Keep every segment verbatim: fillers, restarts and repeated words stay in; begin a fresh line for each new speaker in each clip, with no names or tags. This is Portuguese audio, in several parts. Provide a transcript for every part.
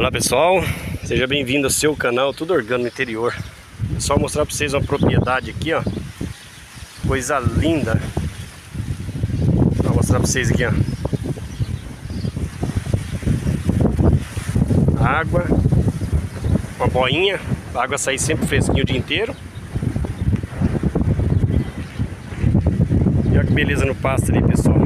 Olá pessoal, seja bem-vindo ao seu canal Tudo Orgânico no Interior. É só mostrar para vocês uma propriedade aqui, ó. Coisa linda. Vou mostrar para vocês aqui, ó. Água, uma boinha, a água sair sempre fresquinha o dia inteiro. E olha que beleza no pasto ali, pessoal.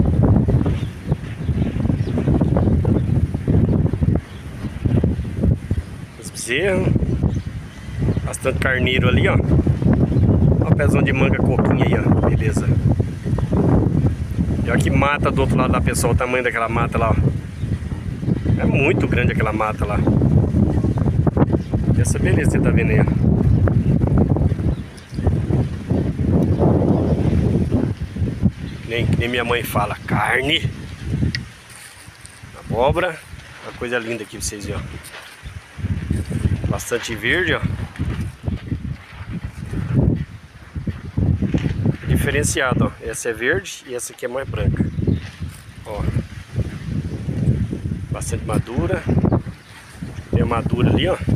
Bezerro, bastante carneiro ali, ó. Olha o pezão de manga coquinha aí, ó. Beleza. E olha que mata do outro lado lá, pessoal. O tamanho daquela mata lá, ó. É muito grande aquela mata lá. E essa beleza que você tá vendo aí, ó. Nem, nem minha mãe fala, carne. Abóbora. Uma coisa linda aqui pra vocês verem, ó. Bastante verde, ó. Diferenciado, ó. Essa é verde e essa aqui é mais branca. Ó. Bastante madura. Tem a madura ali, ó.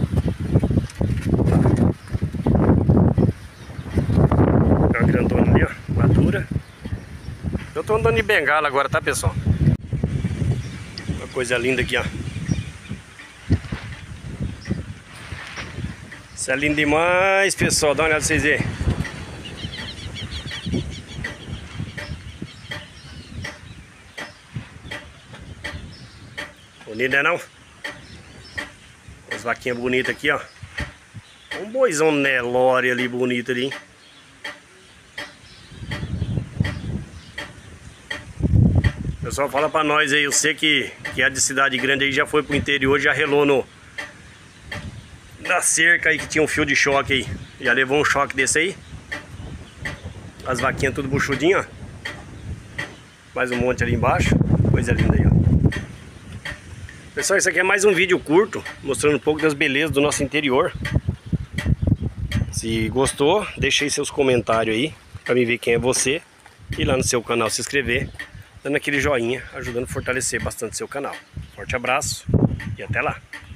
Tem uma grandona ali, ó. Madura. Eu tô andando de bengala agora, tá, pessoal? Uma coisa linda aqui, ó. Isso é lindo demais, pessoal. Dá uma olhada pra vocês verem. Bonito, né não? As vaquinhas bonitas aqui, ó. Um boizão Nelore ali, bonito ali. Pessoal, fala pra nós aí. Eu sei que, que é de cidade grande aí, já foi pro interior, já relou no... da cerca aí que tinha um fio de choque aí. Já levou um choque desse aí. As vaquinhas tudo buchudinho, ó. Mais um monte ali embaixo. Coisa linda aí, ó. Pessoal, isso aqui é mais um vídeo curto, mostrando um pouco das belezas do nosso interior. Se gostou, deixe aí seus comentários aí, pra mim ver quem é você. E lá no seu canal se inscrever, dando aquele joinha, ajudando a fortalecer bastante seu canal. Forte abraço e até lá!